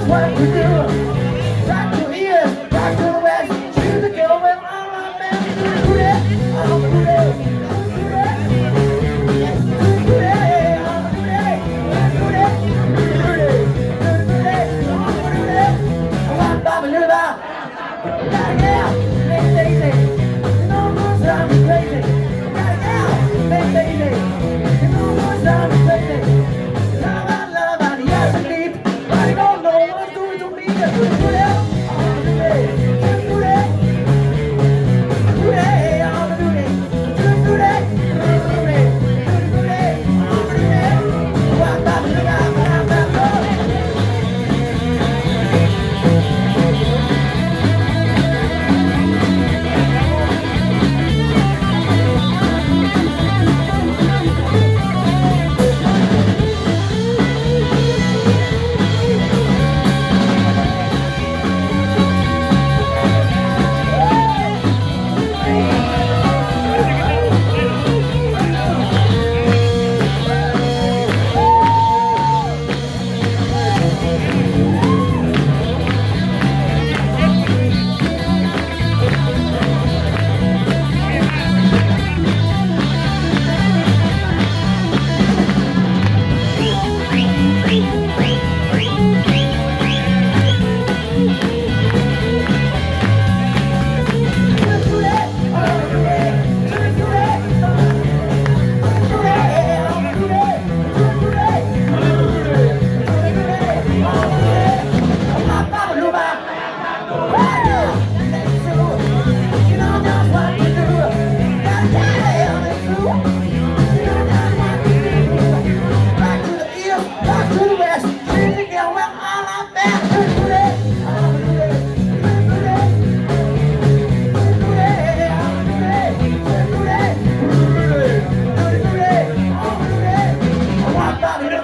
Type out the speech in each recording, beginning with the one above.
what to do. Back to the east, back to the west. Choose to go with all our men. Do that, I'll do that. Do that, do that, I'll do that. Do that, do that, I'll do that. I want Baba Luba. Gotta get out, make it easy. You know what's time to crazy. Gotta get out, make it easy. You know what's time to crazy. Love, and yes indeed. I don't know what's doing to me. Do that, I'll do that. Do that, do that, I'll do that. Do that, do that, do that, I'll do that. I want Baba Luba, Baba Luba.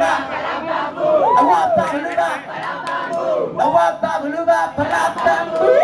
I want Baba Luba, Baba Luba,